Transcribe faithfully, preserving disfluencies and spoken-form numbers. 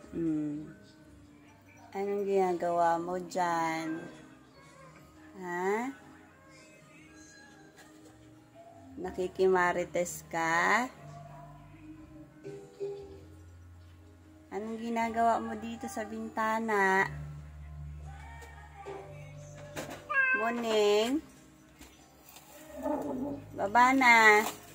Hmm. Anong ginagawa mo dyan? Ha? Nakikimarites ka? Anong ginagawa mo dito sa bintana? Morning? Baba na.